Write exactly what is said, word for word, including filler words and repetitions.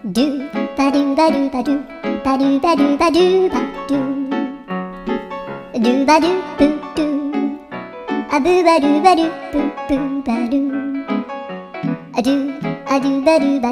Do ba do ba do ba do ba do ba do ba do ba do do ba do boo do a boo ba do ba do boo boo ba do a do a do ba do ba